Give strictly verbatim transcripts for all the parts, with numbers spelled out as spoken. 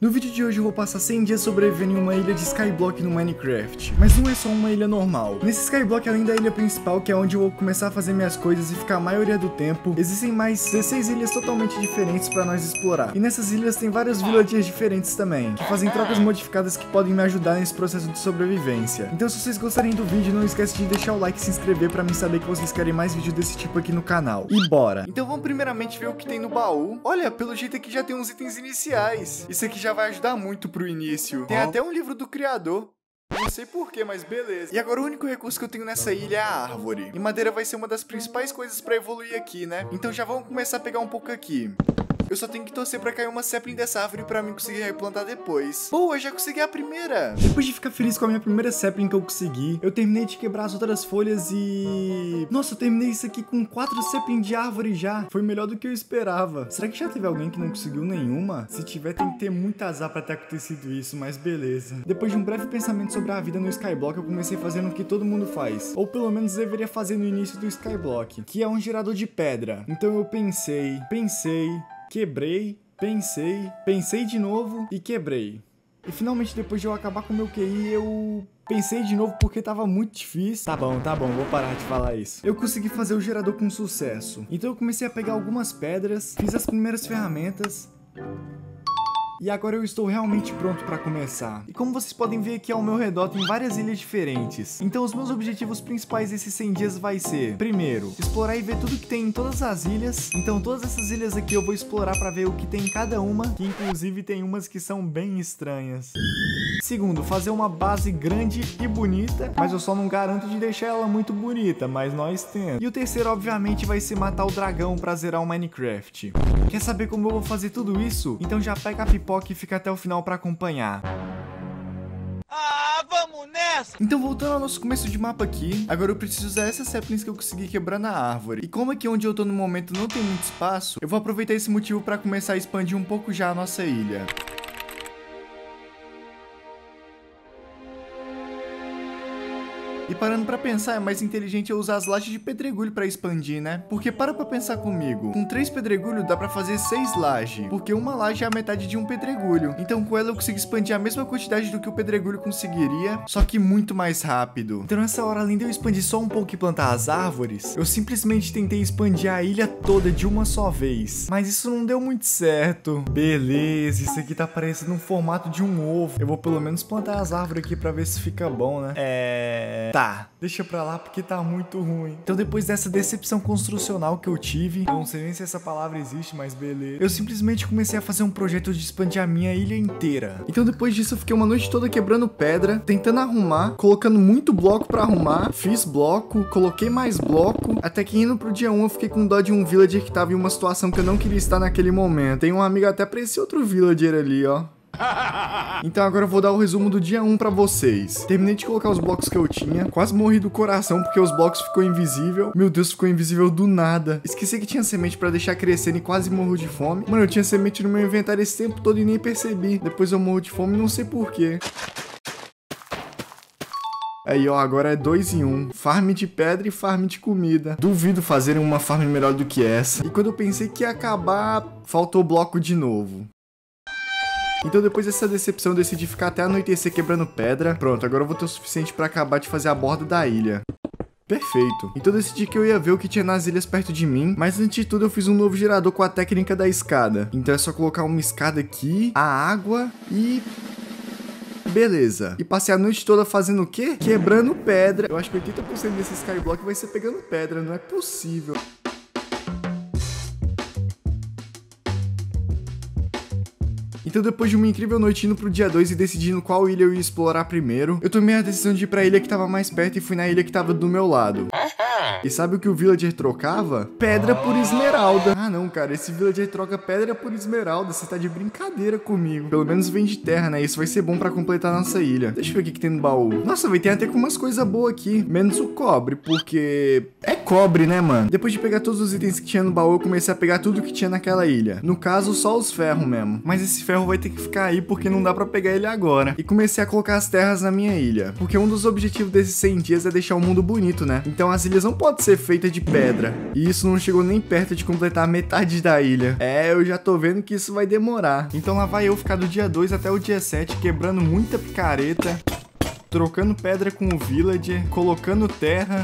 No vídeo de hoje eu vou passar cem dias sobrevivendo em uma ilha de Skyblock no Minecraft. Mas não é só uma ilha normal. Nesse Skyblock, além da ilha principal, que é onde eu vou começar a fazer minhas coisas e ficar a maioria do tempo, existem mais dezesseis ilhas totalmente diferentes pra nós explorar. E nessas ilhas tem vários villagers diferentes também, que fazem trocas modificadas que podem me ajudar nesse processo de sobrevivência. Então se vocês gostarem do vídeo, não esquece de deixar o like e se inscrever pra mim saber que vocês querem mais vídeos desse tipo aqui no canal. E bora! Então vamos primeiramente ver o que tem no baú. Olha, pelo jeito aqui já tem uns itens iniciais. Isso aqui já vai ajudar muito pro início. Tem até um livro do criador. Não sei porquê, mas beleza. E agora o único recurso que eu tenho nessa ilha é a árvore. E madeira vai ser uma das principais coisas pra evoluir aqui, né? Então já vamos começar a pegar um pouco aqui. Eu só tenho que torcer pra cair uma sapling dessa árvore pra mim conseguir replantar depois. Boa, já consegui a primeira. Depois de ficar feliz com a minha primeira sapling que eu consegui, eu terminei de quebrar as outras folhas e... Nossa, eu terminei isso aqui com quatro saplings de árvore já. Foi melhor do que eu esperava. Será que já teve alguém que não conseguiu nenhuma? Se tiver, tem que ter muito azar pra ter acontecido isso, mas beleza. Depois de um breve pensamento sobre a vida no Skyblock, eu comecei fazendo o que todo mundo faz. Ou pelo menos deveria fazer no início do Skyblock, que é um gerador de pedra. Então eu pensei, pensei... Quebrei, pensei, pensei de novo e quebrei. E finalmente, depois de eu acabar com o meu Q I, eu pensei de novo porque tava muito difícil. Tá bom, tá bom, vou parar de falar isso. Eu consegui fazer o gerador com sucesso. Então eu comecei a pegar algumas pedras, fiz as primeiras ferramentas... E agora eu estou realmente pronto para começar. E como vocês podem ver aqui ao meu redor tem várias ilhas diferentes. Então os meus objetivos principais desses cem dias vai ser: primeiro, explorar e ver tudo que tem em todas as ilhas. Então todas essas ilhas aqui eu vou explorar para ver o que tem em cada uma, que inclusive tem umas que são bem estranhas. Segundo, fazer uma base grande e bonita, mas eu só não garanto de deixar ela muito bonita, mas nós temos. E o terceiro, obviamente, vai ser matar o dragão pra zerar o Minecraft. Quer saber como eu vou fazer tudo isso? Então já pega a pipoca e fica até o final pra acompanhar. Ah, vamos nessa! Então voltando ao nosso começo de mapa aqui, agora eu preciso usar essas saplings que eu consegui quebrar na árvore. E como aqui onde eu tô no momento não tem muito espaço, eu vou aproveitar esse motivo pra começar a expandir um pouco já a nossa ilha. E parando pra pensar, é mais inteligente eu usar as lajes de pedregulho pra expandir, né? Porque para pra pensar comigo, com três pedregulhos dá pra fazer seis lajes, porque uma laje é a metade de um pedregulho. Então com ela eu consigo expandir a mesma quantidade do que o pedregulho conseguiria, só que muito mais rápido. Então nessa hora, além de eu expandir só um pouco e plantar as árvores, eu simplesmente tentei expandir a ilha toda de uma só vez. Mas isso não deu muito certo. Beleza, isso aqui tá parecendo um formato de um ovo. Eu vou pelo menos plantar as árvores aqui pra ver se fica bom, né? É... Tá. Tá, deixa pra lá porque tá muito ruim. Então depois dessa decepção construcional que eu tive, eu não sei nem se essa palavra existe, mas beleza, eu simplesmente comecei a fazer um projeto de expandir a minha ilha inteira. Então depois disso eu fiquei uma noite toda quebrando pedra, tentando arrumar, colocando muito bloco pra arrumar, fiz bloco, coloquei mais bloco, até que indo pro dia um eu fiquei com dó de um villager que tava em uma situação que eu não queria estar naquele momento. Tem um amigo até pra esse outro villager ali, ó. Então agora eu vou dar o resumo do dia um pra vocês. Terminei de colocar os blocos que eu tinha. Quase morri do coração porque os blocos ficou invisível. Meu Deus, ficou invisível do nada. Esqueci que tinha semente pra deixar crescendo e quase morro de fome. Mano, eu tinha semente no meu inventário esse tempo todo e nem percebi. Depois eu morro de fome e não sei porquê. Aí, ó, agora é dois em um. Farm de pedra e farm de comida. Duvido fazerem uma farm melhor do que essa. E quando eu pensei que ia acabar, faltou bloco de novo. Então depois dessa decepção eu decidi ficar até anoitecer quebrando pedra. Pronto, agora eu vou ter o suficiente pra acabar de fazer a borda da ilha. Perfeito. Então eu decidi que eu ia ver o que tinha nas ilhas perto de mim, mas antes de tudo eu fiz um novo gerador com a técnica da escada. Então é só colocar uma escada aqui, a água e... beleza. E passei a noite toda fazendo o quê? Quebrando pedra. Eu acho que oitenta por cento desse Skyblock vai ser pegando pedra, não é possível. Então depois de uma incrível noite indo pro dia dois e decidindo qual ilha eu ia explorar primeiro, eu tomei a decisão de ir pra ilha que tava mais perto e fui na ilha que tava do meu lado. E sabe o que o villager trocava? Pedra por esmeralda. Ah não, cara, esse villager troca pedra por esmeralda, você tá de brincadeira comigo. Pelo menos vem de terra, né? Isso vai ser bom pra completar a nossa ilha. Deixa eu ver o que, que tem no baú. Nossa, vai ter até com umas coisas boas aqui. Menos o cobre, porque... é cobre, né, mano? Depois de pegar todos os itens que tinha no baú, eu comecei a pegar tudo que tinha naquela ilha. No caso, só os ferros mesmo. Mas esse ferro vai ter que ficar aí porque não dá pra pegar ele agora. E comecei a colocar as terras na minha ilha. Porque um dos objetivos desses cem dias é deixar o mundo bonito, né? Então as ilhas não não pode ser feita de pedra. E isso não chegou nem perto de completar metade da ilha. É, eu já tô vendo que isso vai demorar. Então lá vai eu ficar do dia dois até o dia sete, quebrando muita picareta, trocando pedra com o villager, colocando terra.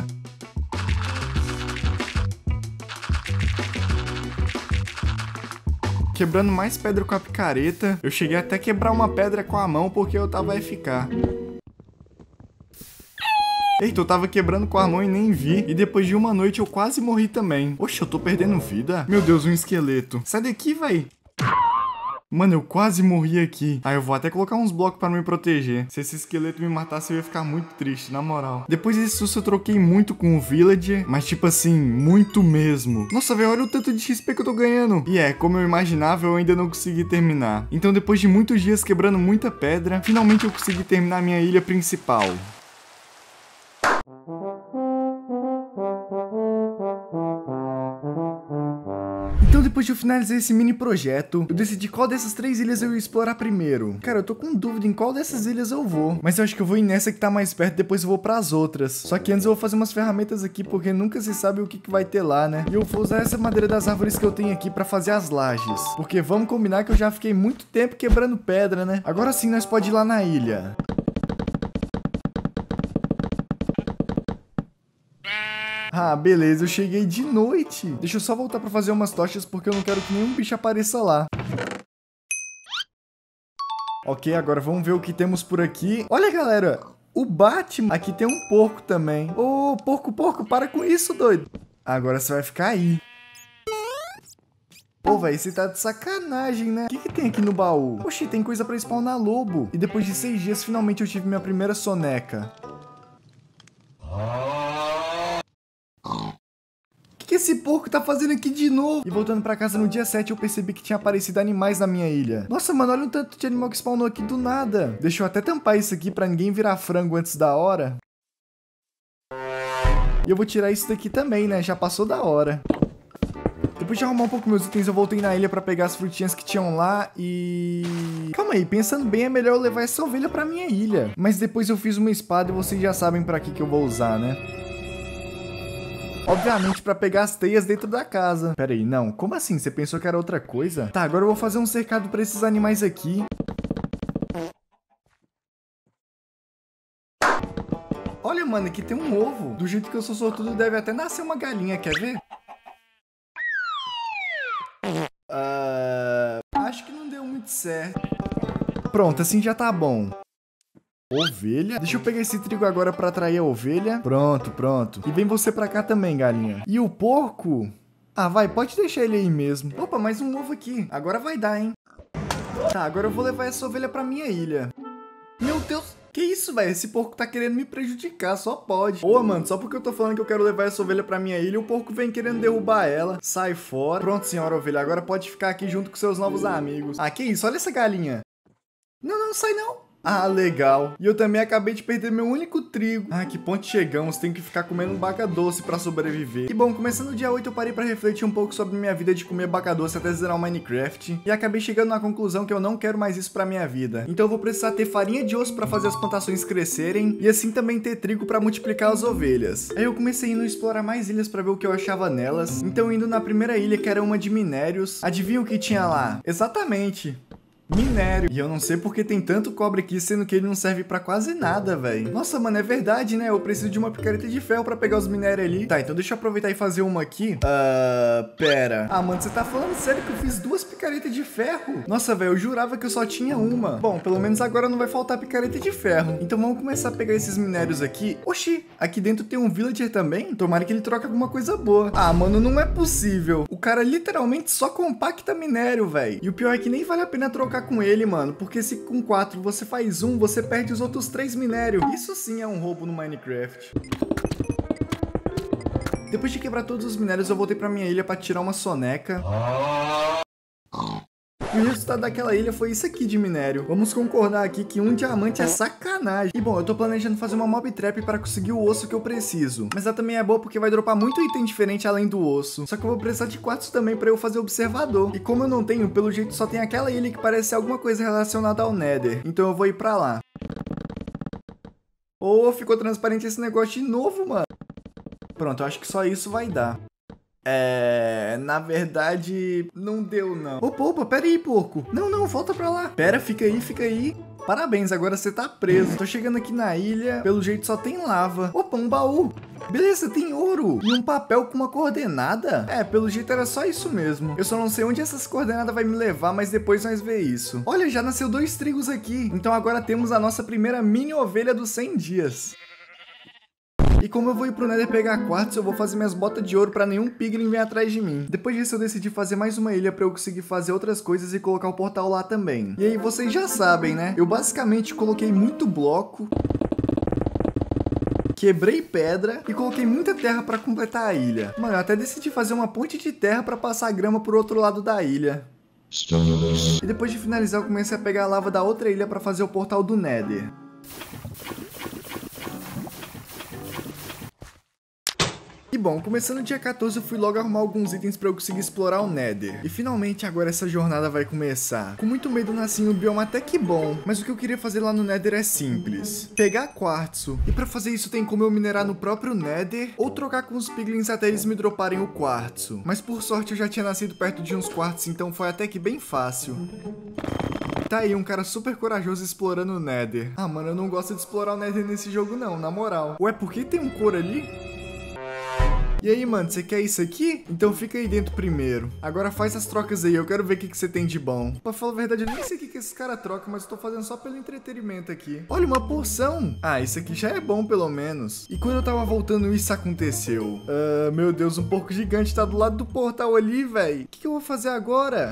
Quebrando mais pedra com a picareta. Eu cheguei até a quebrar uma pedra com a mão porque eu tava a ficar. Eita, eu tava quebrando com a mão e nem vi. E depois de uma noite eu quase morri também. Oxe, eu tô perdendo vida? Meu Deus, um esqueleto. Sai daqui, véi. Mano, eu quase morri aqui. Ah, eu vou até colocar uns blocos pra me proteger. Se esse esqueleto me matasse, eu ia ficar muito triste, na moral. Depois desse susto, eu troquei muito com o villager. Mas tipo assim, muito mesmo. Nossa, velho, olha o tanto de X P que eu tô ganhando. E é, como eu imaginava, eu ainda não consegui terminar. Então depois de muitos dias quebrando muita pedra, finalmente eu consegui terminar a minha ilha principal. Então depois de eu finalizar esse mini projeto, eu decidi qual dessas três ilhas eu ia explorar primeiro. Cara, eu tô com dúvida em qual dessas ilhas eu vou. Mas eu acho que eu vou ir nessa que tá mais perto, depois eu vou pras outras. Só que antes eu vou fazer umas ferramentas aqui, porque nunca se sabe o que, que vai ter lá, né? E eu vou usar essa madeira das árvores que eu tenho aqui pra fazer as lajes. Porque vamos combinar que eu já fiquei muito tempo quebrando pedra, né? Agora sim nós pode ir lá na ilha. Ah, beleza, eu cheguei de noite. Deixa eu só voltar pra fazer umas tochas porque eu não quero que nenhum bicho apareça lá. Ok, agora vamos ver o que temos por aqui. Olha, galera, o Batman. Aqui tem um porco também. Ô, porco, porco, para com isso, doido. Agora você vai ficar aí. Pô, velho, você tá de sacanagem, né? O que que tem aqui no baú? Oxi, tem coisa pra spawnar lobo. E depois de seis dias, finalmente eu tive minha primeira soneca. O que esse porco tá fazendo aqui de novo? E voltando pra casa no dia sete, eu percebi que tinha aparecido animais na minha ilha. Nossa, mano, olha o tanto de animal que spawnou aqui do nada. Deixa eu até tampar isso aqui pra ninguém virar frango antes da hora. E eu vou tirar isso daqui também, né? Já passou da hora. Depois de arrumar um pouco meus itens, eu voltei na ilha pra pegar as frutinhas que tinham lá e... Calma aí, pensando bem, é melhor eu levar essa ovelha pra minha ilha. Mas depois eu fiz uma espada e vocês já sabem pra que que eu vou usar, né? Obviamente pra pegar as teias dentro da casa. Pera aí, não. Como assim? Você pensou que era outra coisa? Tá, agora eu vou fazer um cercado pra esses animais aqui. Olha, mano, aqui tem um ovo. Do jeito que eu sou sortudo, deve até nascer uma galinha. Quer ver? Uh, acho que não deu muito certo. Pronto, assim já tá bom. Ovelha? Deixa eu pegar esse trigo agora pra atrair a ovelha. Pronto, pronto. E vem você pra cá também, galinha. E o porco? Ah, vai, pode deixar ele aí mesmo. Opa, mais um ovo aqui. Agora vai dar, hein? Tá, agora eu vou levar essa ovelha pra minha ilha. Meu Deus, que isso, velho? Esse porco tá querendo me prejudicar, só pode. Ô, mano, só porque eu tô falando que eu quero levar essa ovelha pra minha ilha, o porco vem querendo derrubar ela. Sai fora. Pronto, senhora ovelha, agora pode ficar aqui junto com seus novos amigos. Ah, que isso? Olha essa galinha. Não, não, sai não. Ah, legal. E eu também acabei de perder meu único trigo. Ah, que ponto chegamos. Tenho que ficar comendo baca doce pra sobreviver. E bom, começando o dia oito, eu parei pra refletir um pouco sobre minha vida de comer baca doce até zerar o Minecraft. E acabei chegando na conclusão que eu não quero mais isso pra minha vida. Então eu vou precisar ter farinha de osso pra fazer as plantações crescerem. E assim também ter trigo pra multiplicar as ovelhas. Aí eu comecei indo explorar mais ilhas pra ver o que eu achava nelas. Então indo na primeira ilha, que era uma de minérios. Adivinha o que tinha lá? Exatamente. Minério. E eu não sei porque tem tanto cobre aqui, sendo que ele não serve pra quase nada, velho. Nossa, mano, é verdade, né? Eu preciso de uma picareta de ferro pra pegar os minérios ali. Tá, então deixa eu aproveitar e fazer uma aqui. Ah, uh, pera. Ah, mano, você tá falando sério que eu fiz duas picaretas de ferro? Nossa, velho, eu jurava que eu só tinha uma. Bom, pelo menos agora não vai faltar picareta de ferro. Então vamos começar a pegar esses minérios aqui. Oxi, aqui dentro tem um villager também? Tomara que ele troque alguma coisa boa. Ah, mano, não é possível. O cara literalmente só compacta minério, velho. E o pior é que nem vale a pena trocar com ele, mano, porque se com quatro você faz um, você perde os outros três minérios. Isso sim é um roubo no Minecraft. Depois de quebrar todos os minérios, eu voltei pra minha ilha pra tirar uma soneca. E o resultado daquela ilha foi isso aqui de minério. Vamos concordar aqui que um diamante é sacanagem. E bom, eu tô planejando fazer uma mob trap para conseguir o osso que eu preciso. Mas ela também é boa porque vai dropar muito item diferente além do osso. Só que eu vou precisar de quartzo também para eu fazer observador. E como eu não tenho, pelo jeito só tem aquela ilha que parece alguma coisa relacionada ao Nether. Então eu vou ir pra lá. Oh, ficou transparente esse negócio de novo, mano. Pronto, eu acho que só isso vai dar. É... Na verdade, não deu, não. Opa, opa, pera aí, porco. Não, não, volta pra lá. Pera, fica aí, fica aí. Parabéns, agora você tá preso. Tô chegando aqui na ilha, pelo jeito só tem lava. Opa, um baú. Beleza, tem ouro. E um papel com uma coordenada? É, pelo jeito era só isso mesmo. Eu só não sei onde essas coordenadas vai me levar, mas depois nós vê isso. Olha, já nasceu dois trigos aqui. Então agora temos a nossa primeira mini ovelha dos cem dias. E como eu vou ir pro Nether pegar quartzo, eu vou fazer minhas botas de ouro pra nenhum piglin vir atrás de mim. Depois disso eu decidi fazer mais uma ilha pra eu conseguir fazer outras coisas e colocar o portal lá também. E aí vocês já sabem, né? Eu basicamente coloquei muito bloco, quebrei pedra e coloquei muita terra pra completar a ilha. Mano, eu até decidi fazer uma ponte de terra pra passar a grama pro outro lado da ilha. E depois de finalizar eu comecei a pegar a lava da outra ilha pra fazer o portal do Nether. E bom, começando no dia quatorze eu fui logo arrumar alguns itens pra eu conseguir explorar o Nether. E finalmente agora essa jornada vai começar. Com muito medo nasci em um bioma até que bom, mas o que eu queria fazer lá no Nether é simples. Pegar quartzo. E pra fazer isso tem como eu minerar no próprio Nether, ou trocar com os piglins até eles me droparem o quartzo. Mas por sorte eu já tinha nascido perto de uns quartzo, então foi até que bem fácil. Tá aí um cara super corajoso explorando o Nether. Ah, mano, eu não gosto de explorar o Nether nesse jogo não, na moral. Ué, por que tem um couro ali? E aí, mano, você quer isso aqui? Então fica aí dentro primeiro. Agora faz as trocas aí, eu quero ver o que, que você tem de bom. Pra falar a verdade, eu nem sei o que, que esses caras trocam, mas eu tô fazendo só pelo entretenimento aqui. Olha, uma porção! Ah, isso aqui já é bom, pelo menos. E quando eu tava voltando, isso aconteceu. Ah, meu Deus, um porco gigante tá do lado do portal ali, velho. O que, que eu vou fazer agora?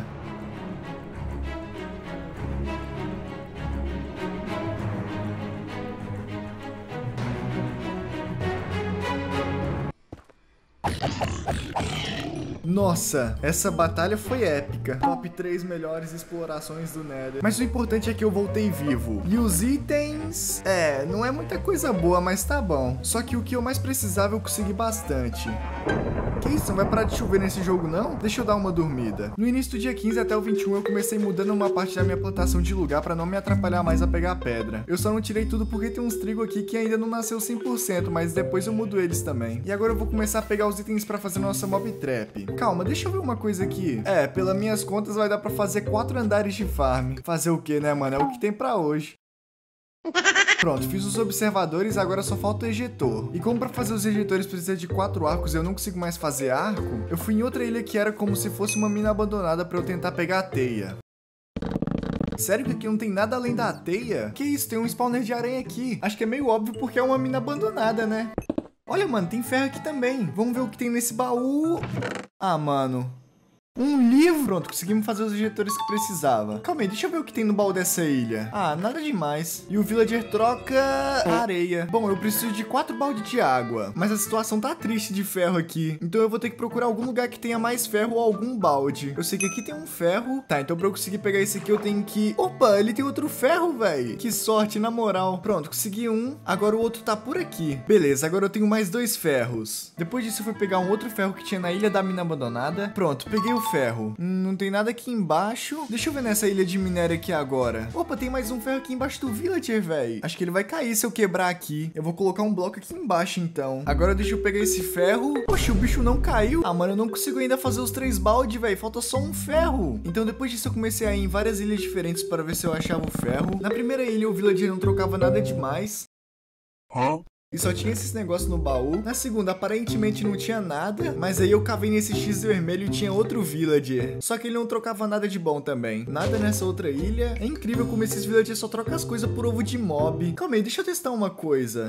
Nossa, essa batalha foi épica. Top três melhores explorações do Nether. Mas o importante é que eu voltei vivo. E os itens... É, não é muita coisa boa, mas tá bom. Só que o que eu mais precisava eu consegui bastante. Que isso? Não vai parar de chover nesse jogo, não? Deixa eu dar uma dormida. No início do dia quinze até o vinte e um eu comecei mudando uma parte da minha plantação de lugar pra não me atrapalhar mais a pegar pedra. Eu só não tirei tudo porque tem uns trigo aqui que ainda não nasceu cem por cento, mas depois eu mudo eles também. E agora eu vou começar a pegar os itens pra fazer nossa mob trap. Calma, deixa eu ver uma coisa aqui. É, pelas minhas contas vai dar pra fazer quatro andares de farm. Fazer o que, né, mano? É o que tem pra hoje. Pronto, fiz os observadores, agora só falta o ejetor. E como pra fazer os ejetores precisa de quatro arcos e eu não consigo mais fazer arco, eu fui em outra ilha que era como se fosse uma mina abandonada pra eu tentar pegar a teia. Sério que aqui não tem nada além da teia? Que isso, tem um spawner de aranha aqui. Acho que é meio óbvio porque é uma mina abandonada, né? Olha, mano, tem ferro aqui também. Vamos ver o que tem nesse baú. Ah, mano. Um livro? Pronto, conseguimos fazer os ejetores que precisava. Calma aí, deixa eu ver o que tem no baú dessa ilha. Ah, nada demais. E o villager troca areia. Bom, eu preciso de quatro baldes de água. Mas a situação tá triste de ferro aqui. Então eu vou ter que procurar algum lugar que tenha mais ferro ou algum balde. Eu sei que aqui tem um ferro. Tá, então pra eu conseguir pegar esse aqui eu tenho que... Opa, ele tem outro ferro, velho. Que sorte, na moral. Pronto, consegui um. Agora o outro tá por aqui. Beleza, agora eu tenho mais dois ferros. Depois disso eu fui pegar um outro ferro que tinha na ilha da mina abandonada. Pronto, peguei o ferro. Hum, não tem nada aqui embaixo. Deixa eu ver nessa ilha de minério aqui agora. Opa, tem mais um ferro aqui embaixo do villager, velho. Acho que ele vai cair se eu quebrar aqui. Eu vou colocar um bloco aqui embaixo, então. Agora deixa eu pegar esse ferro. Poxa, o bicho não caiu. Ah, mano, eu não consigo ainda fazer os três baldes, velho. Falta só um ferro. Então, depois disso, eu comecei a ir em várias ilhas diferentes para ver se eu achava o ferro. Na primeira ilha, o villager não trocava nada demais. Hã? E só tinha esses negócios no baú. Na segunda, aparentemente não tinha nada. Mas aí eu cavei nesse X vermelho e tinha outro villager. Só que ele não trocava nada de bom também. Nada nessa outra ilha. É incrível como esses villagers só trocam as coisas por ovo de mob. Calma aí, deixa eu testar uma coisa.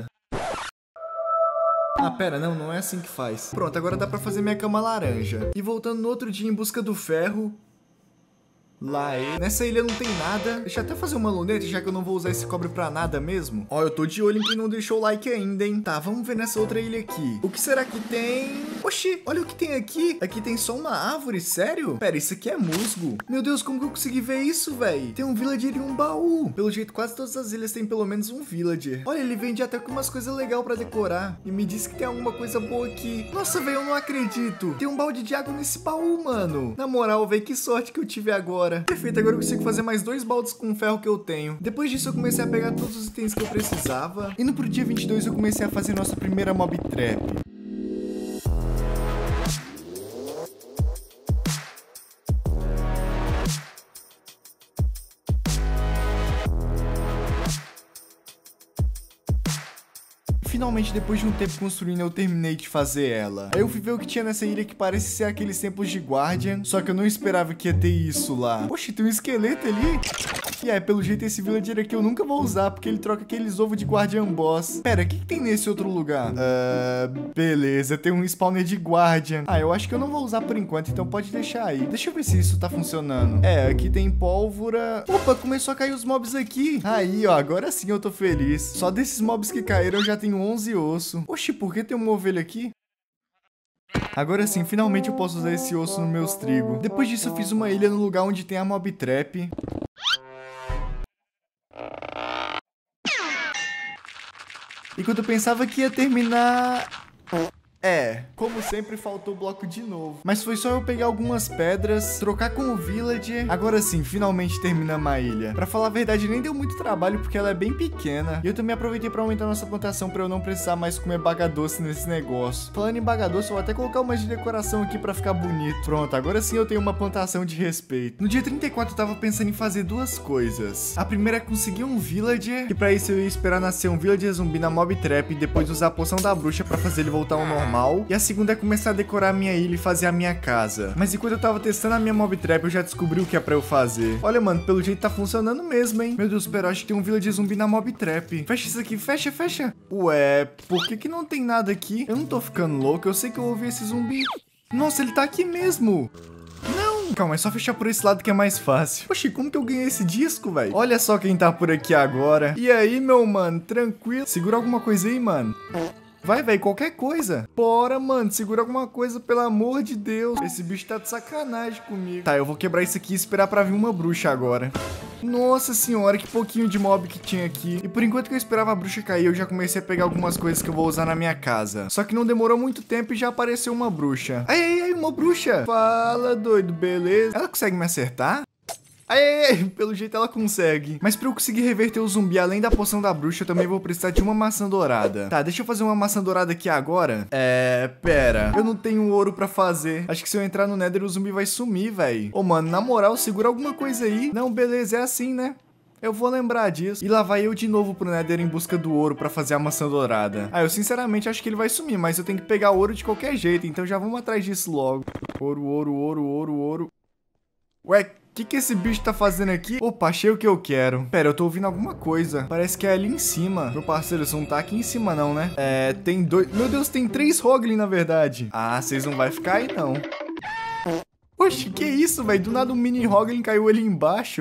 Ah, pera, não, não é assim que faz. Pronto, agora dá pra fazer minha cama laranja. E voltando no outro dia em busca do ferro... Lá é. Nessa ilha não tem nada. Deixa eu até fazer uma luneta, já que eu não vou usar esse cobre pra nada mesmo. Ó, eu tô de olho em quem não deixou o like ainda, hein. Tá, vamos ver nessa outra ilha aqui. O que será que tem? Oxi, olha o que tem aqui. Aqui tem só uma árvore, sério? Pera, isso aqui é musgo. Meu Deus, como que eu consegui ver isso, véi? Tem um villager e um baú. Pelo jeito, quase todas as ilhas tem pelo menos um villager. Olha, ele vende até com umas coisas legais pra decorar. E me disse que tem alguma coisa boa aqui. Nossa, véi, eu não acredito. Tem um balde de água nesse baú, mano. Na moral, véi, que sorte que eu tive agora. Perfeito, agora eu consigo fazer mais dois baldes com o ferro que eu tenho. Depois disso eu comecei a pegar todos os itens que eu precisava. Indo pro dia vinte e dois eu comecei a fazer nossa primeira mob trap. finalmente, depois de um tempo construindo, eu terminei de fazer ela. Aí eu fui ver o que tinha nessa ilha que parece ser aqueles templos de Guardian, só que eu não esperava que ia ter isso lá. Poxa, tem um esqueleto ali. E é, pelo jeito esse villager aqui eu nunca vou usar, porque ele troca aqueles ovos de Guardian Boss. Pera, o que, que tem nesse outro lugar? Ah, uh, beleza, tem um spawner de Guardian. Ah, eu acho que eu não vou usar por enquanto, então pode deixar aí. Deixa eu ver se isso tá funcionando. É, aqui tem pólvora. Opa, começou a cair os mobs aqui. Aí, ó, agora sim eu tô feliz. Só desses mobs que caíram eu já tenho onze osso. Oxi, por que tem uma ovelha aqui? Agora sim, finalmente eu posso usar esse osso nos meus trigos. Depois disso eu fiz uma ilha no lugar onde tem a mob trap. E quando eu pensava que ia terminar... É, como sempre faltou o bloco de novo. Mas foi só eu pegar algumas pedras, trocar com o villager. Agora sim, finalmente terminamos a ilha. Pra falar a verdade, nem deu muito trabalho porque ela é bem pequena. E eu também aproveitei pra aumentar nossa plantação pra eu não precisar mais comer bagadoce nesse negócio. Falando em bagadoce, eu vou até colocar umas de decoração aqui pra ficar bonito. Pronto, agora sim eu tenho uma plantação de respeito. No dia trinta e quatro eu tava pensando em fazer duas coisas. A primeira é conseguir um villager, que pra isso eu ia esperar nascer um villager zumbi na mob trap e depois usar a poção da bruxa pra fazer ele voltar ao normal. E a segunda é começar a decorar a minha ilha e fazer a minha casa. Mas enquanto eu tava testando a minha mob trap, eu já descobri o que é pra eu fazer. Olha, mano, pelo jeito tá funcionando mesmo, hein? Meu Deus, pera, acho que tem um villager zumbi na mob trap. Fecha isso aqui, fecha, fecha. Ué, por que que não tem nada aqui? Eu não tô ficando louco, eu sei que eu ouvi esse zumbi. Nossa, ele tá aqui mesmo. Não, calma, é só fechar por esse lado que é mais fácil. Oxi, como que eu ganhei esse disco, velho? Olha só quem tá por aqui agora. E aí, meu mano, tranquilo? Segura alguma coisa aí, mano. Vai, velho, qualquer coisa. Bora, mano, segura alguma coisa, pelo amor de Deus. Esse bicho tá de sacanagem comigo. Tá, eu vou quebrar isso aqui e esperar pra vir uma bruxa agora. Nossa senhora, que pouquinho de mob que tinha aqui. E por enquanto que eu esperava a bruxa cair, eu já comecei a pegar algumas coisas que eu vou usar na minha casa. Só que não demorou muito tempo e já apareceu uma bruxa. Ai, ai, ai, uma bruxa. Fala, doido, beleza? Ela consegue me acertar? Ai, ai, ai, pelo jeito ela consegue. Mas pra eu conseguir reverter o zumbi, além da poção da bruxa, eu também vou precisar de uma maçã dourada. Tá, deixa eu fazer uma maçã dourada aqui agora. É, pera. Eu não tenho ouro pra fazer. Acho que se eu entrar no Nether, o zumbi vai sumir, velho. Ô, mano, na moral, segura alguma coisa aí. Não, beleza, é assim, né? Eu vou lembrar disso. E lá vai eu de novo pro Nether em busca do ouro pra fazer a maçã dourada. Ah, eu sinceramente acho que ele vai sumir, mas eu tenho que pegar ouro de qualquer jeito, então já vamos atrás disso logo. Ouro, ouro, ouro, ouro, ouro. Ué, o que que esse bicho tá fazendo aqui? Opa, achei o que eu quero. Pera, eu tô ouvindo alguma coisa. Parece que é ali em cima. Meu parceiro, você não tá aqui em cima não, né? É, tem dois... Meu Deus, tem três Hoglin, na verdade. Ah, vocês não vai ficar aí, não. Oxe, que isso, velho? Do nada um mini Hoglin caiu ali embaixo.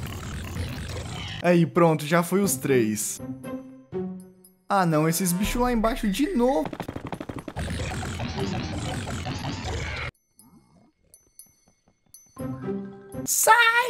Aí, pronto, já foi os três. Ah, não, esses bichos lá embaixo de novo. Sai!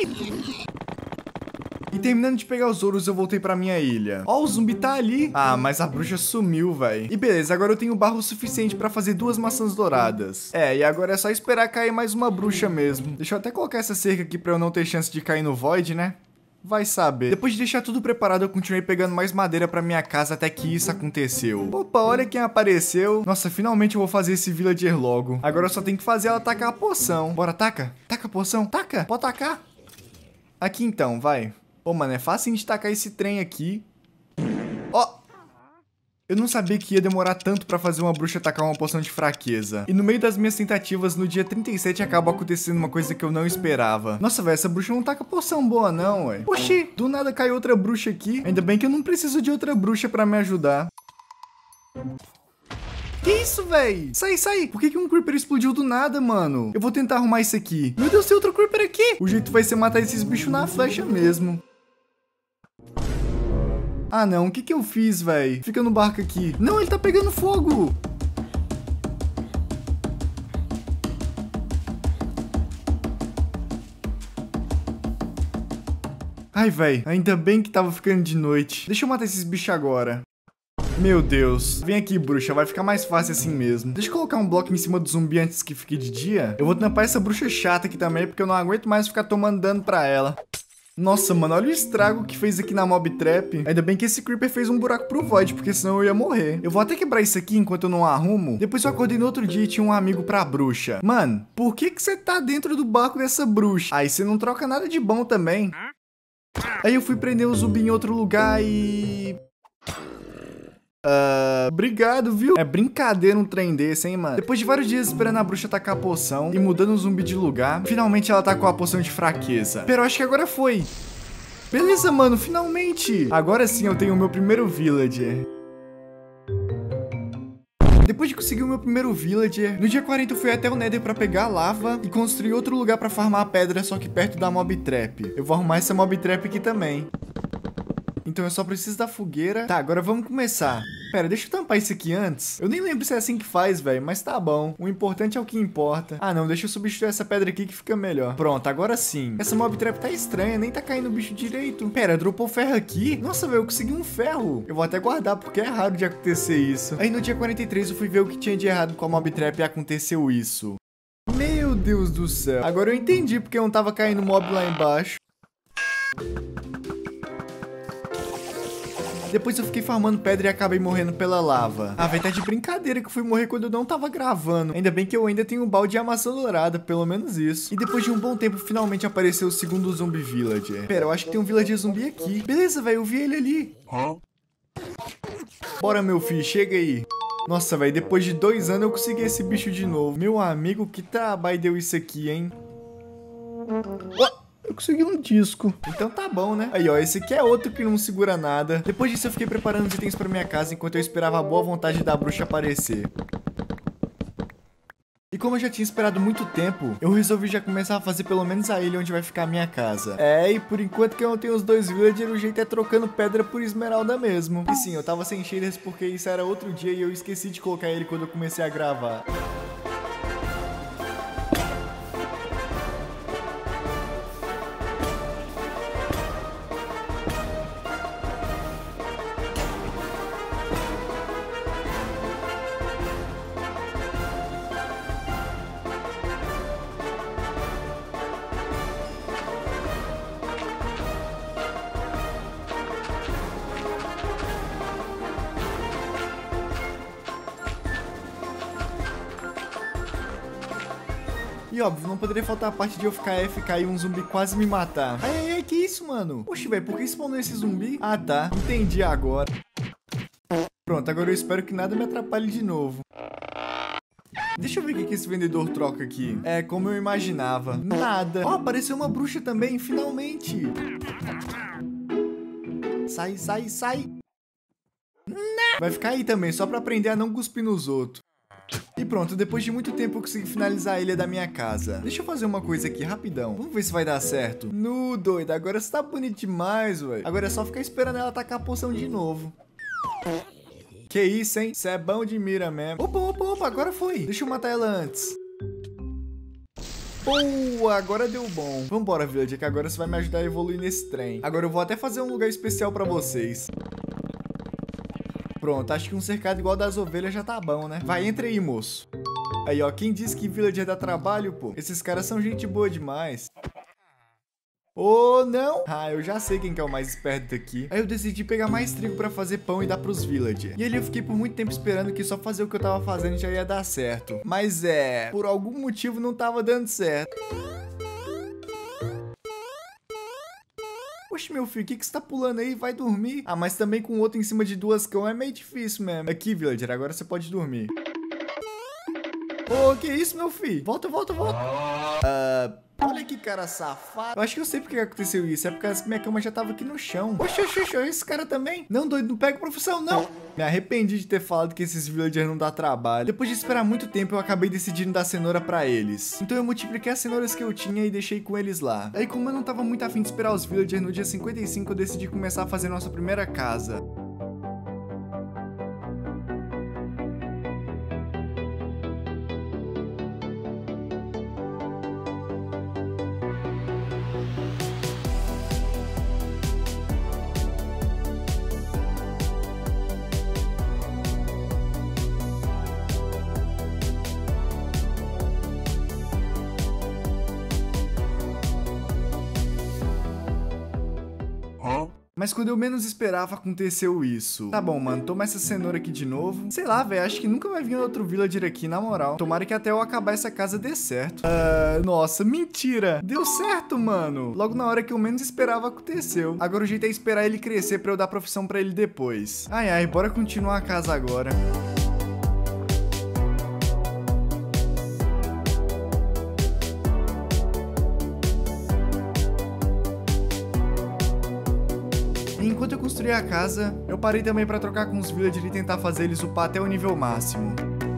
E terminando de pegar os ouros, eu voltei pra minha ilha. Ó, o zumbi tá ali. Ah, mas a bruxa sumiu, véi. E beleza, agora eu tenho barro suficiente pra fazer duas maçãs douradas. É, e agora é só esperar cair mais uma bruxa mesmo. Deixa eu até colocar essa cerca aqui pra eu não ter chance de cair no void, né? Vai saber. Depois de deixar tudo preparado, eu continuei pegando mais madeira pra minha casa até que isso aconteceu. Opa, olha quem apareceu. Nossa, finalmente eu vou fazer esse villager logo. Agora eu só tenho que fazer ela tacar a poção. Bora, taca. Taca a poção. Taca. Pode tacar. Aqui então, vai. Ô, mano, é fácil de tacar esse trem aqui. Ó. Eu não sabia que ia demorar tanto pra fazer uma bruxa tacar uma poção de fraqueza. E no meio das minhas tentativas, no dia trinta e sete, acaba acontecendo uma coisa que eu não esperava. Nossa, velho, essa bruxa não taca poção boa não, ué. Oxi, do nada caiu outra bruxa aqui. Ainda bem que eu não preciso de outra bruxa pra me ajudar. Que isso, véi? Sai, sai. Por que que um creeper explodiu do nada, mano? Eu vou tentar arrumar isso aqui. Meu Deus, tem outro creeper aqui. O jeito vai ser matar esses bichos na flecha mesmo. Ah, não. O que que eu fiz, véi? Fica no barco aqui. Não, ele tá pegando fogo. Ai, véi. Ainda bem que tava ficando de noite. Deixa eu matar esses bichos agora. Meu Deus. Vem aqui, bruxa. Vai ficar mais fácil assim mesmo. Deixa eu colocar um bloco em cima do zumbi antes que fique de dia. Eu vou tampar essa bruxa chata aqui também, porque eu não aguento mais ficar tomando dano pra ela. Nossa, mano, olha o estrago que fez aqui na mob trap. Ainda bem que esse creeper fez um buraco pro void, porque senão eu ia morrer. Eu vou até quebrar isso aqui enquanto eu não arrumo. Depois eu acordei no outro dia e tinha um amigo pra bruxa. Mano, por que que você tá dentro do barco dessa bruxa? Aí você não troca nada de bom também. Aí eu fui prender o zumbi em outro lugar e... Uh, obrigado, viu? É brincadeira um trem desse, hein, mano? Depois de vários dias esperando a bruxa tacar a poção e mudando o zumbi de lugar, finalmente ela tacou a poção de fraqueza. Pero acho que agora foi. Beleza, mano, finalmente. Agora sim eu tenho o meu primeiro villager. Depois de conseguir o meu primeiro villager, no dia quarenta eu fui até o Nether pra pegar lava e construir outro lugar pra farmar a pedra, só que perto da mob trap. Eu vou arrumar essa mob trap aqui também. Então eu só preciso da fogueira. Tá, agora vamos começar. Pera, deixa eu tampar isso aqui antes. Eu nem lembro se é assim que faz, velho, mas tá bom. O importante é o que importa. Ah, não, deixa eu substituir essa pedra aqui que fica melhor. Pronto, agora sim. Essa mob trap tá estranha, nem tá caindo o bicho direito. Pera, dropou ferro aqui? Nossa, velho, eu consegui um ferro. Eu vou até guardar, porque é raro de acontecer isso. Aí no dia quarenta e três eu fui ver o que tinha de errado com a mob trap e aconteceu isso. Meu Deus do céu. Agora eu entendi porque não tava caindo mob lá embaixo. Depois eu fiquei farmando pedra e acabei morrendo pela lava. Ah, vai tá de brincadeira que eu fui morrer quando eu não tava gravando. Ainda bem que eu ainda tenho um balde de maçã dourada, pelo menos isso. E depois de um bom tempo, finalmente apareceu o segundo zumbi villager. Pera, eu acho que tem um villager zumbi aqui. Beleza, velho, eu vi ele ali. Hã? Bora, meu filho, chega aí. Nossa, velho, depois de dois anos eu consegui esse bicho de novo. Meu amigo, que trabalho deu isso aqui, hein? What? Eu consegui um disco. Então tá bom, né? Aí, ó, esse aqui é outro que não segura nada. Depois disso eu fiquei preparando os itens pra minha casa enquanto eu esperava a boa vontade da bruxa aparecer. E como eu já tinha esperado muito tempo, eu resolvi já começar a fazer pelo menos a ilha onde vai ficar a minha casa. É, e por enquanto que eu não tenho os dois villagers, o jeito é trocando pedra por esmeralda mesmo. E sim, eu tava sem shaders porque isso era outro dia e eu esqueci de colocar ele quando eu comecei a gravar. E óbvio, não poderia faltar a parte de eu ficar F K e um zumbi quase me matar. Ai, ai, ai, que isso, mano? Oxe, velho, por que spawnou esse zumbi? Ah, tá. Entendi agora. Pronto, agora eu espero que nada me atrapalhe de novo. Deixa eu ver o que esse vendedor troca aqui. É, como eu imaginava. Nada. Ó, oh, apareceu uma bruxa também, finalmente. Sai, sai, sai. Vai ficar aí também, só pra aprender a não cuspir nos outros. E pronto, depois de muito tempo eu consegui finalizar a ilha da minha casa. Deixa eu fazer uma coisa aqui, rapidão. Vamos ver se vai dar certo. Nu, doido, agora você tá bonito demais, ué. Agora é só ficar esperando ela tacar a poção de novo. Que isso, hein? Você é bom de mira mesmo. Opa, opa, opa, agora foi. Deixa eu matar ela antes. Boa, agora deu bom. Vambora, villager, que agora você vai me ajudar a evoluir nesse trem. Agora eu vou até fazer um lugar especial pra vocês. Pronto, acho que um cercado igual das ovelhas já tá bom, né? Vai, entra aí, moço. Aí, ó, quem disse que villager dá trabalho, pô? Esses caras são gente boa demais. Ô, oh, não! Ah, eu já sei quem que é o mais esperto daqui. Aí eu decidi pegar mais trigo pra fazer pão e dar pros villagers. E ali eu fiquei por muito tempo esperando que só fazer o que eu tava fazendo já ia dar certo. Mas é, por algum motivo não tava dando certo. Oxe, meu filho, o que que você tá pulando aí? Vai dormir. Ah, mas também com outro em cima de duas cão é meio difícil mesmo. Aqui, villager, agora você pode dormir. Ô, oh, que isso, meu filho? Volta, volta, volta. Ah... Uh... Olha que cara safado. Eu acho que eu sei porque que aconteceu isso. É porque minha cama já tava aqui no chão. Oxe, oxe, oxe, esse cara também. Não, doido, não pega profissão, não. Me arrependi de ter falado que esses villagers não dá trabalho. Depois de esperar muito tempo, eu acabei decidindo dar cenoura pra eles. Então eu multipliquei as cenouras que eu tinha e deixei com eles lá. Aí, como eu não tava muito afim de esperar os villagers, no dia cinquenta e cinco eu decidi começar a fazer nossa primeira casa. Mas quando eu menos esperava, aconteceu isso. Tá bom, mano, toma essa cenoura aqui de novo. Sei lá, velho, acho que nunca vai vir outro villager aqui, na moral. Tomara que até eu acabar essa casa dê certo. Ah, nossa, mentira. Deu certo, mano. Logo na hora que eu menos esperava, aconteceu. Agora o jeito é esperar ele crescer pra eu dar profissão pra ele depois. Ai, ai, bora continuar a casa agora. Enquanto eu construía a casa, eu parei também pra trocar com os villagers e tentar fazer eles upar até o nível máximo.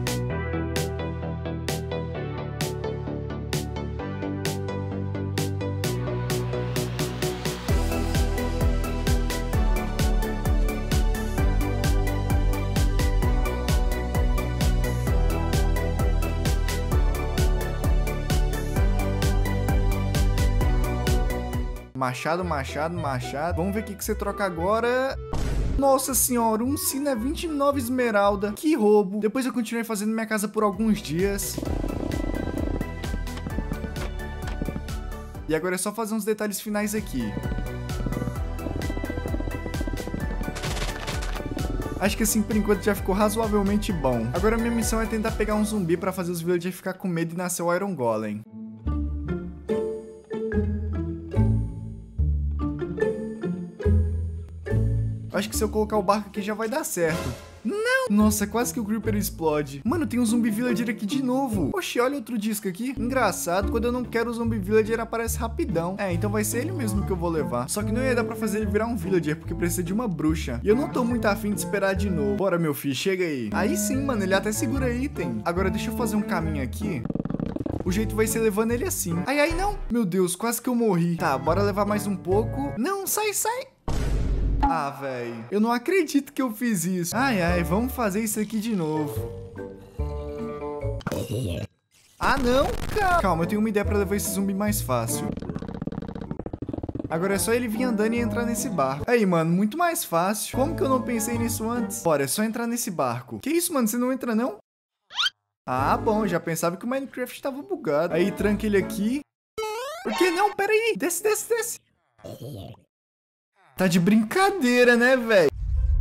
Machado, machado, machado. Vamos ver o que, que você troca agora. Nossa senhora, um sino é vinte e nove esmeralda. Que roubo. Depois eu continuei fazendo minha casa por alguns dias. E agora é só fazer uns detalhes finais aqui. Acho que assim, por enquanto, já ficou razoavelmente bom. Agora minha missão é tentar pegar um zumbi pra fazer os villagers ficar com medo e nascer o Iron Golem. Acho que se eu colocar o barco aqui já vai dar certo. Não! Nossa, quase que o Creeper explode. Mano, tem um zumbi villager aqui de novo. Oxi, olha outro disco aqui. Engraçado, quando eu não quero o zumbi villager aparece rapidão. É, então vai ser ele mesmo que eu vou levar. Só que não ia dar pra fazer ele virar um villager, porque precisa de uma bruxa. E eu não tô muito afim de esperar de novo. Bora, meu filho, chega aí. Aí sim, mano, ele até segura item. Agora deixa eu fazer um caminho aqui. O jeito vai ser levando ele assim. Ai, ai, não. Meu Deus, quase que eu morri. Tá, bora levar mais um pouco. Não, sai, sai. Ah, velho, eu não acredito que eu fiz isso. Ai, ai, vamos fazer isso aqui de novo. Ah, não, cara. Calma, eu tenho uma ideia pra levar esse zumbi mais fácil. Agora é só ele vir andando e entrar nesse barco. Aí, mano, muito mais fácil. Como que eu não pensei nisso antes? Bora, é só entrar nesse barco. Que isso, mano, você não entra, não? Ah, bom, já pensava que o Minecraft tava bugado. Aí, tranca ele aqui. Por que não? Pera aí. Desce, desce, desce. Tá de brincadeira, né, velho?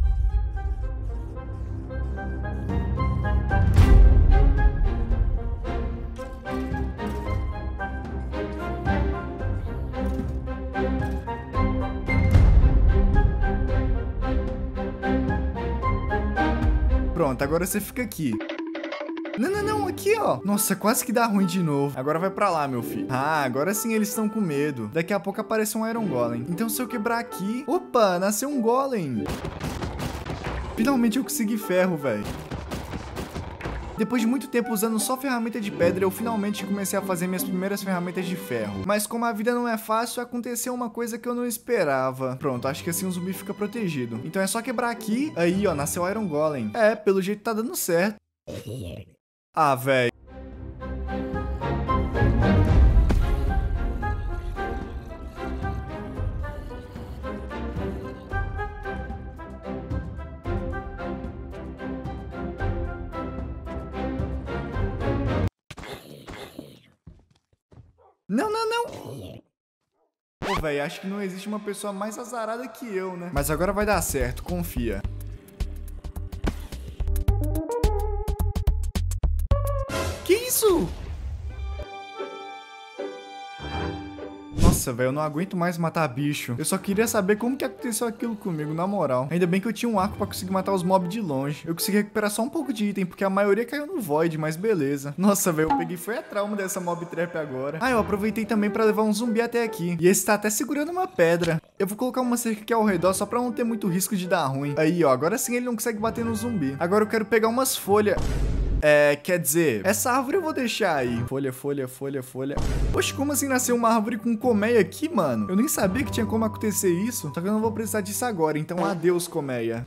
Pronto, agora você fica aqui. Não, não, não, aqui, ó. Nossa, quase que dá ruim de novo. Agora vai pra lá, meu filho. Ah, agora sim eles estão com medo. Daqui a pouco aparece um Iron Golem. Então se eu quebrar aqui... Opa, nasceu um Golem. Finalmente eu consegui ferro, velho. Depois de muito tempo usando só ferramenta de pedra, eu finalmente comecei a fazer minhas primeiras ferramentas de ferro. Mas como a vida não é fácil, aconteceu uma coisa que eu não esperava. Pronto, acho que assim o zumbi fica protegido. Então é só quebrar aqui. Aí, ó, nasceu o Iron Golem. É, pelo jeito tá dando certo. Ah, velho. Não, não, não. Pô, velho, acho que não existe uma pessoa mais azarada que eu, né? Mas agora vai dar certo, confia. Que isso? Nossa, velho, eu não aguento mais matar bicho. Eu só queria saber como que aconteceu aquilo comigo, na moral. Ainda bem que eu tinha um arco pra conseguir matar os mobs de longe. Eu consegui recuperar só um pouco de item, porque a maioria caiu no Void, mas beleza. Nossa, velho, eu peguei foi a trauma dessa mob trap agora. Ah, eu aproveitei também pra levar um zumbi até aqui. E esse tá até segurando uma pedra. Eu vou colocar uma cerca aqui ao redor só pra não ter muito risco de dar ruim. Aí, ó, agora sim ele não consegue bater no zumbi. Agora eu quero pegar umas folhas. É, quer dizer, essa árvore eu vou deixar aí. Folha, folha, folha, folha. Poxa, como assim nasceu uma árvore com colmeia aqui, mano? Eu nem sabia que tinha como acontecer isso. Só que eu não vou precisar disso agora, então adeus, colmeia.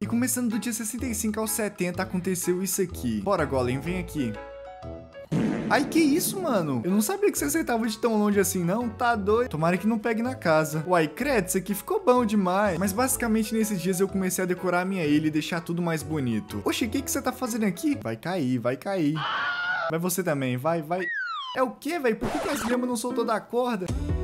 começando do dia sessenta e cinco ao setenta aconteceu isso aqui. Bora, Golem, vem aqui. Ai, que isso, mano? Eu não sabia que você acertava de tão longe assim, não. Tá doido? Tomara que não pegue na casa. Uai, credo, isso aqui ficou bom demais. Mas basicamente nesses dias eu comecei a decorar a minha ilha e deixar tudo mais bonito. Oxi, o que, que você tá fazendo aqui? Vai cair, vai cair. Vai você também, vai, vai. É o quê, velho? Por que, que as lhamas não soltou da corda?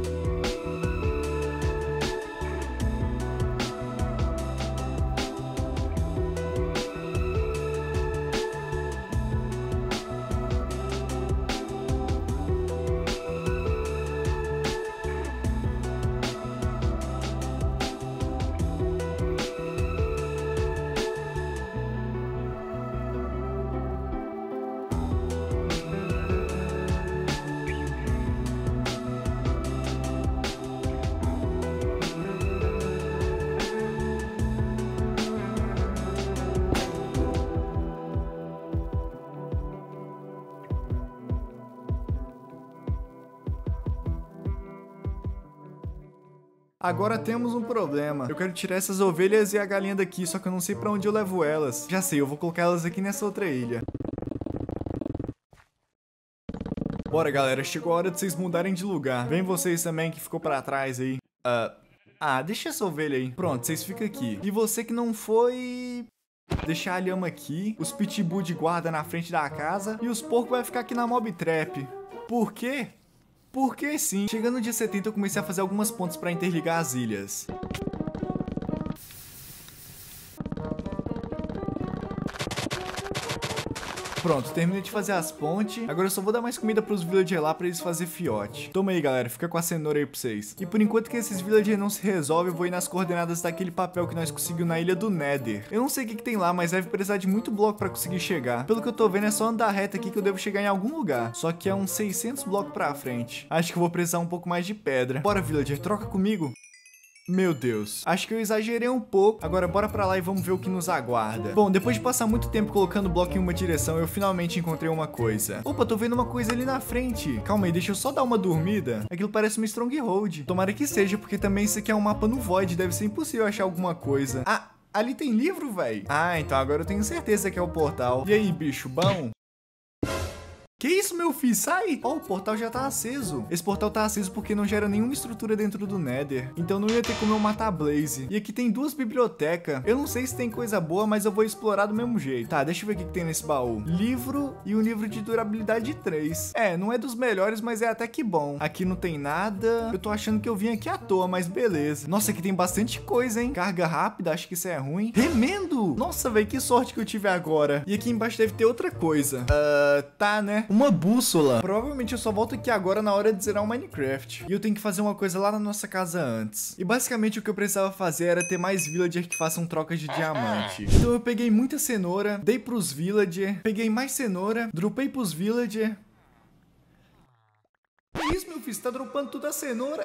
Agora temos um problema. Eu quero tirar essas ovelhas e a galinha daqui, só que eu não sei pra onde eu levo elas. Já sei, eu vou colocar elas aqui nessa outra ilha. Bora, galera, chegou a hora de vocês mudarem de lugar. Vem vocês também que ficou pra trás aí. Uh, ah, deixa essa ovelha aí. Pronto, vocês ficam aqui. E você que não foi... deixar a lhama aqui, os pitbull de guarda na frente da casa e os porcos vai ficar aqui na mob trap. Por quê? Porque sim. Chegando no dia setenta eu comecei a fazer algumas pontes para interligar as ilhas. Pronto, terminei de fazer as pontes. Agora eu só vou dar mais comida pros villagers lá pra eles fazerem fiote. Toma aí, galera. Fica com a cenoura aí pra vocês. E por enquanto que esses villagers não se resolvem, eu vou ir nas coordenadas daquele papel que nós conseguimos na ilha do Nether. Eu não sei o que, que tem lá, mas deve precisar de muito bloco pra conseguir chegar. Pelo que eu tô vendo, é só andar reto aqui que eu devo chegar em algum lugar. Só que é uns seiscentos blocos pra frente. Acho que eu vou precisar um pouco mais de pedra. Bora, villager. Troca comigo. Meu Deus, acho que eu exagerei um pouco. Agora bora pra lá e vamos ver o que nos aguarda. Bom, depois de passar muito tempo colocando o bloco em uma direção, eu finalmente encontrei uma coisa. Opa, tô vendo uma coisa ali na frente. Calma aí, deixa eu só dar uma dormida. Aquilo parece uma Stronghold. Tomara que seja, porque também isso aqui é um mapa no Void. Deve ser impossível achar alguma coisa. Ah, ali tem livro, velho. Ah, então agora eu tenho certeza que é o portal. E aí, bicho, bom? Que isso, meu filho? Sai! Ó, oh, o portal já tá aceso. Esse portal tá aceso porque não gera nenhuma estrutura dentro do Nether. Então não ia ter como eu matar a Blaze. E aqui tem duas bibliotecas. Eu não sei se tem coisa boa, mas eu vou explorar do mesmo jeito. Tá, deixa eu ver o que, que tem nesse baú. Livro e um livro de durabilidade três. É, não é dos melhores, mas é até que bom. Aqui não tem nada. Eu tô achando que eu vim aqui à toa, mas beleza. Nossa, aqui tem bastante coisa, hein? Carga rápida, acho que isso é ruim. Remendo! Nossa, velho, que sorte que eu tive agora. E aqui embaixo deve ter outra coisa. Ah, uh, tá, né? Uma bússola. Provavelmente eu só volto aqui agora na hora de zerar o Minecraft. E eu tenho que fazer uma coisa lá na nossa casa antes. E basicamente o que eu precisava fazer era ter mais villager que façam trocas de diamante. Então eu peguei muita cenoura, dei pros villager, peguei mais cenoura, dropei pros villager. Que isso, meu filho? Você tá dropando toda a cenoura?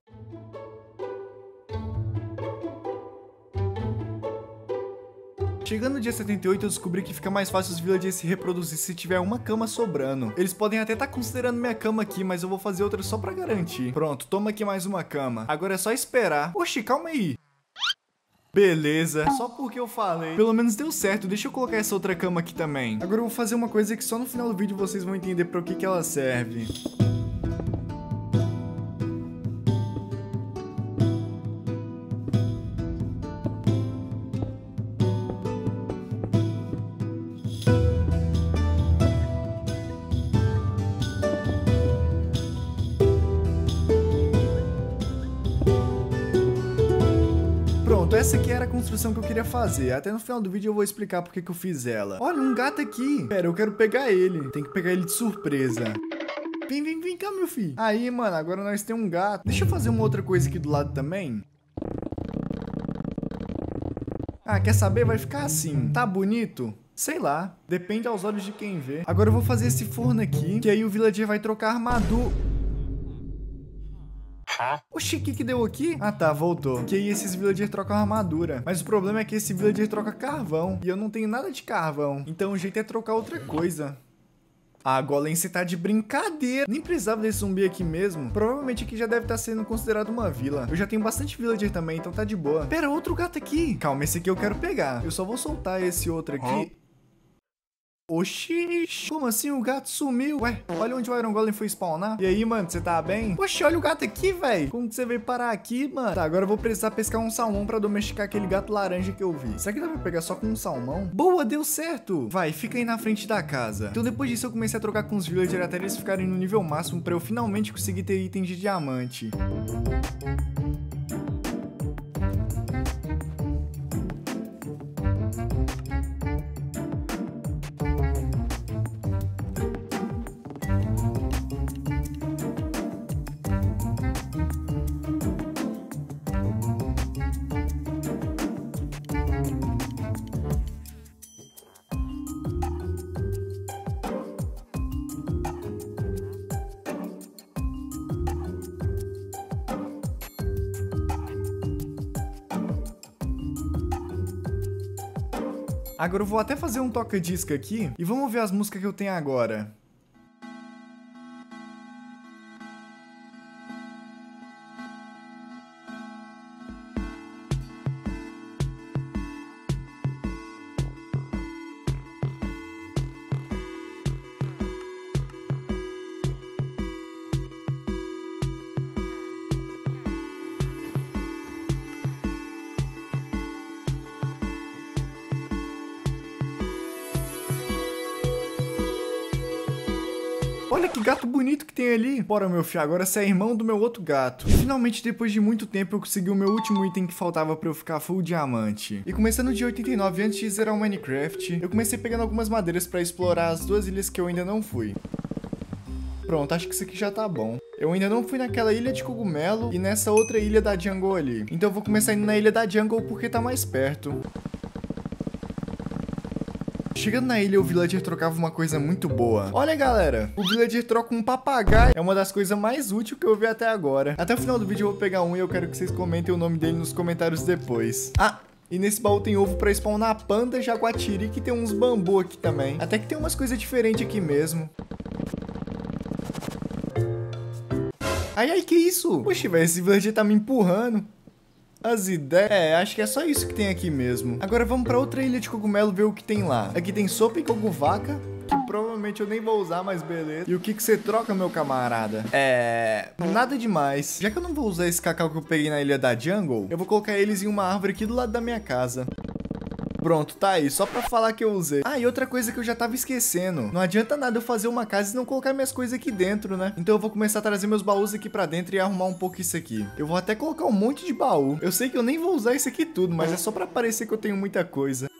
Chegando no dia setenta e oito, eu descobri que fica mais fácil os villagers se reproduzir se tiver uma cama sobrando. Eles podem até estar tá considerando minha cama aqui, mas eu vou fazer outra só pra garantir. Pronto, toma aqui mais uma cama. Agora é só esperar. Oxi, calma aí. Beleza, só porque eu falei. Pelo menos deu certo, deixa eu colocar essa outra cama aqui também. Agora eu vou fazer uma coisa que só no final do vídeo vocês vão entender pra o que que ela serve. Pronto, essa aqui era a construção que eu queria fazer. Até no final do vídeo eu vou explicar porque que eu fiz ela. Olha, um gato aqui. Pera, eu quero pegar ele. Tem que pegar ele de surpresa. Vem, vem, vem cá, meu filho. Aí, mano, agora nós temos um gato. Deixa eu fazer uma outra coisa aqui do lado também. Ah, quer saber? Vai ficar assim. Tá bonito? Sei lá. Depende aos olhos de quem vê. Agora eu vou fazer esse forno aqui, que aí o villager vai trocar armadura. Oxi, o que que deu aqui? Ah tá, voltou. Que aí esses villagers trocam armadura. Mas o problema é que esse villager troca carvão. E eu não tenho nada de carvão. Então o jeito é trocar outra coisa. Ah, Golem, você tá de brincadeira. Nem precisava desse zumbi aqui mesmo. Provavelmente aqui já deve estar sendo considerado uma vila. Eu já tenho bastante villager também, então tá de boa. Pera, outro gato aqui. Calma, esse aqui eu quero pegar. Eu só vou soltar esse outro aqui. Oxi, como assim o gato sumiu? Ué, olha onde o Iron Golem foi spawnar. E aí, mano, você tá bem? Oxi, olha o gato aqui, velho. Como que você veio parar aqui, mano? Tá, agora eu vou precisar pescar um salmão pra domesticar aquele gato laranja que eu vi. Será que dá pra pegar só com um salmão? Boa, deu certo. Vai, fica aí na frente da casa. Então depois disso eu comecei a trocar com os villagers até eles ficarem no nível máximo pra eu finalmente conseguir ter itens de diamante. Agora eu vou até fazer um toca-disco aqui e vamos ver as músicas que eu tenho agora. Olha que gato bonito que tem ali. Bora, meu filho, agora você é irmão do meu outro gato. E finalmente, depois de muito tempo, eu consegui o meu último item que faltava pra eu ficar full diamante. E começando no dia oitenta e nove, antes de zerar o Minecraft, eu comecei pegando algumas madeiras pra explorar as duas ilhas que eu ainda não fui. Pronto, acho que isso aqui já tá bom. Eu ainda não fui naquela ilha de cogumelo e nessa outra ilha da jungle ali. Então eu vou começar indo na ilha da jungle porque tá mais perto. Chegando na ilha, o villager trocava uma coisa muito boa. Olha, galera, o villager troca um papagaio. É uma das coisas mais úteis que eu vi até agora. Até o final do vídeo eu vou pegar um e eu quero que vocês comentem o nome dele nos comentários depois. Ah, e nesse baú tem ovo pra spawnar panda, jaguatiri, que tem uns bambu aqui também. Até que tem umas coisas diferentes aqui mesmo. Ai, ai, que isso? Poxa, velho, esse villager tá me empurrando. As ideias... É, acho que é só isso que tem aqui mesmo. Agora vamos pra outra ilha de cogumelo ver o que tem lá. Aqui tem sopa e coguvaca, que provavelmente eu nem vou usar, mas beleza. E o que que você troca, meu camarada? É... nada demais. Já que eu não vou usar esse cacau que eu peguei na ilha da jungle, eu vou colocar eles em uma árvore aqui do lado da minha casa. Pronto, tá aí, só pra falar que eu usei. Ah, e outra coisa que eu já tava esquecendo. Não adianta nada eu fazer uma casa e não colocar minhas coisas aqui dentro, né? Então eu vou começar a trazer meus baús aqui pra dentro e arrumar um pouco isso aqui. Eu vou até colocar um monte de baú. Eu sei que eu nem vou usar isso aqui tudo, mas é só pra parecer que eu tenho muita coisa.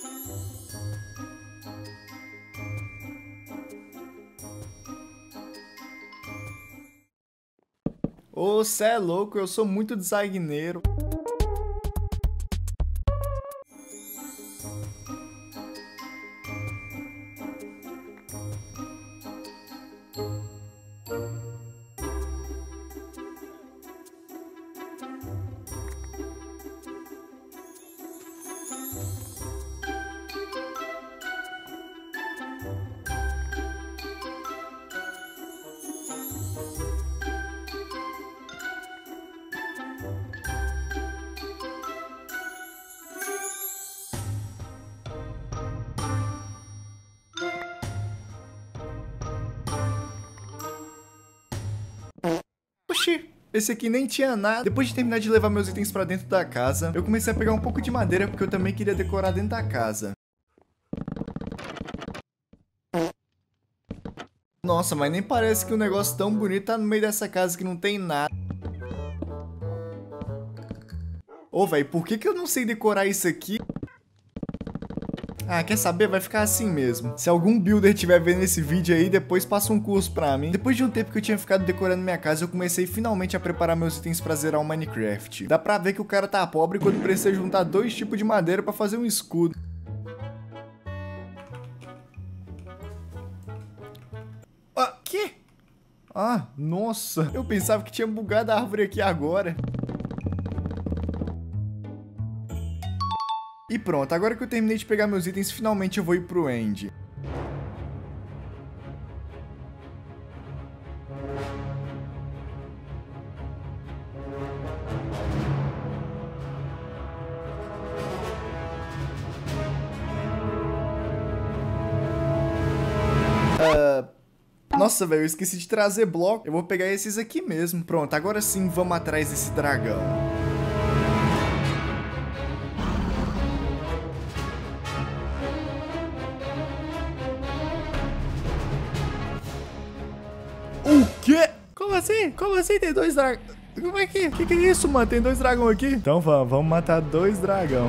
Ô, cê é louco, eu sou muito designeiro. Oxi, esse aqui nem tinha nada. Depois de terminar de levar meus itens pra dentro da casa, eu comecei a pegar um pouco de madeira porque eu também queria decorar dentro da casa. Nossa, mas nem parece que um negócio tão bonito tá no meio dessa casa que não tem nada. Ô, velho, por que que eu não sei decorar isso aqui? Ah, quer saber? Vai ficar assim mesmo. Se algum builder estiver vendo esse vídeo aí, depois passa um curso pra mim. Depois de um tempo que eu tinha ficado decorando minha casa, eu comecei finalmente a preparar meus itens pra zerar o Minecraft. Dá pra ver que o cara tá pobre quando precisa juntar dois tipos de madeira pra fazer um escudo. Ah, que? Ah, nossa. Eu pensava que tinha bugado a árvore aqui agora. E pronto, agora que eu terminei de pegar meus itens, finalmente eu vou ir pro end. Nossa, velho, eu esqueci de trazer bloco. Eu vou pegar esses aqui mesmo. Pronto, agora sim, vamos atrás desse dragão. O quê? Como assim? Como assim tem dois dragões? Como é que? Que que é isso, mano? Tem dois dragões aqui? Então vamos, vamos matar dois dragões.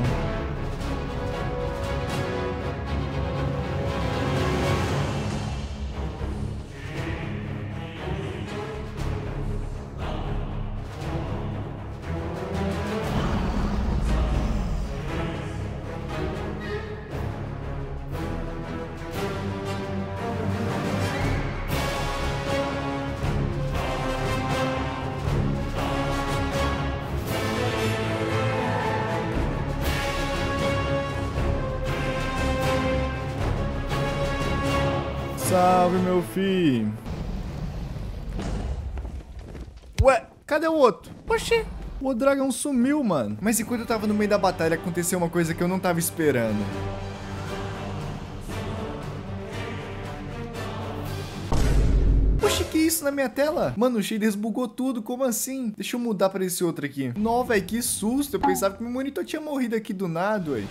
Salve, meu filho. Ué, cadê o outro? Oxi, o dragão sumiu, mano. Mas enquanto eu tava no meio da batalha, aconteceu uma coisa que eu não tava esperando. Oxi, que isso na minha tela? Mano, o Shaders bugou tudo, como assim? Deixa eu mudar pra esse outro aqui. Não, velho, que susto. Eu pensava que meu monitor tinha morrido aqui do nada, ué.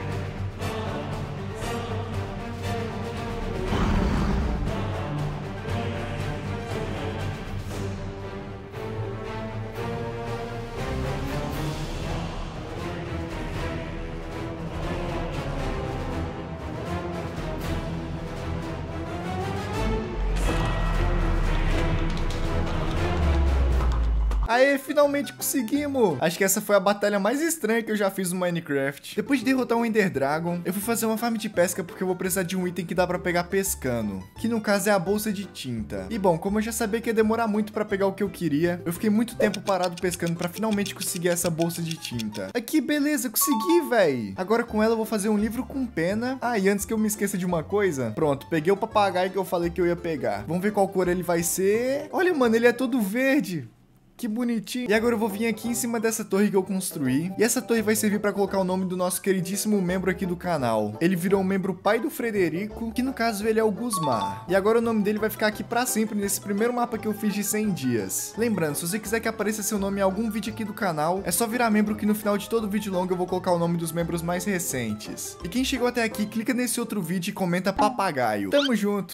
Aê, finalmente conseguimos! Acho que essa foi a batalha mais estranha que eu já fiz no Minecraft. Depois de derrotar um Ender Dragon, eu fui fazer uma farm de pesca porque eu vou precisar de um item que dá pra pegar pescando. Que no caso é a bolsa de tinta. E bom, como eu já sabia que ia demorar muito pra pegar o que eu queria, eu fiquei muito tempo parado pescando pra finalmente conseguir essa bolsa de tinta. Aqui, beleza, consegui, véi! Agora com ela eu vou fazer um livro com pena. Ah, e antes que eu me esqueça de uma coisa, pronto, peguei o papagaio que eu falei que eu ia pegar. Vamos ver qual cor ele vai ser. Olha, mano, ele é todo verde. Que bonitinho. E agora eu vou vir aqui em cima dessa torre que eu construí. E essa torre vai servir pra colocar o nome do nosso queridíssimo membro aqui do canal. Ele virou um membro pai do Frederico, que no caso ele é o Guzmar. E agora o nome dele vai ficar aqui pra sempre nesse primeiro mapa que eu fiz de cem dias. Lembrando, se você quiser que apareça seu nome em algum vídeo aqui do canal, é só virar membro que no final de todo vídeo longo eu vou colocar o nome dos membros mais recentes. E quem chegou até aqui, clica nesse outro vídeo e comenta papagaio. Tamo junto!